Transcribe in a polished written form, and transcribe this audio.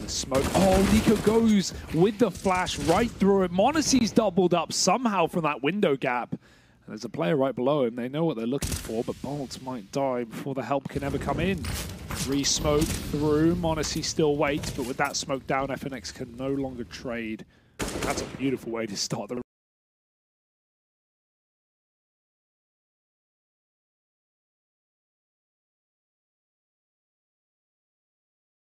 Smoke. Oh, Nico goes with the flash right through it. m0nesy's doubled up somehow from that window gap. And there's a player right below him. They know what they're looking for, but Bolts might die before the help can ever come in. Re-smoke through. m0nesy still waits, but with that smoke down, FNX can no longer trade. That's a beautiful way to start the